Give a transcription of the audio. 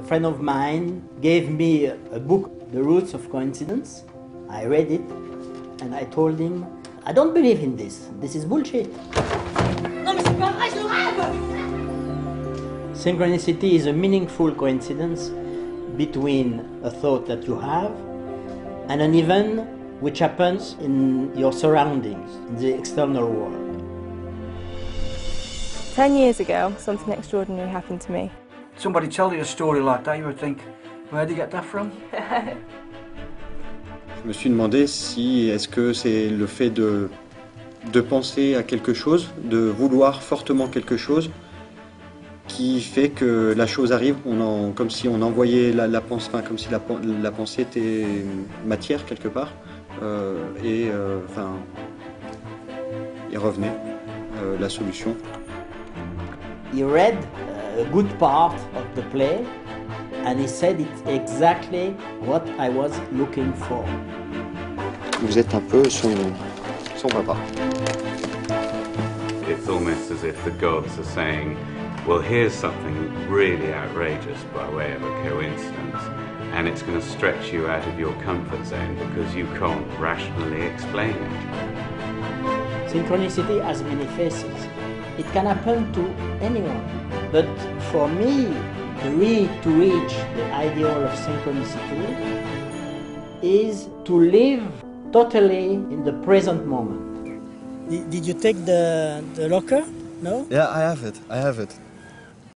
A friend of mine gave me a book, The Roots of Coincidence. I read it and I told him, I don't believe in this. This is bullshit. Non mais c'est pas vrai, je rêve! Synchronicity is a meaningful coincidence between a thought that you have and an event which happens in your surroundings, in the external world. 10 years ago, something extraordinary happened to me. Somebody tell you a story like that, you would think, where did you get that from? Je me suis demandé si est-ce que c'est le fait de penser à quelque chose, de vouloir fortement quelque chose, qui fait que la chose arrive, comme si on envoyait la pensée, enfin, comme si la pensée était matière quelque part, et revenait la solution. He read a good part of the play and he said it's exactly what I was looking for. Vous êtes un peu son papa. It's almost as if the gods are saying, well, here's something really outrageous by way of a coincidence, and it's going to stretch you out of your comfort zone because you can't rationally explain it. Synchronicity has many faces. It can happen to anyone. But for me, to reach the ideal of synchronicity is to live totally in the present moment. Did you take the locker? No? Yeah, I have it.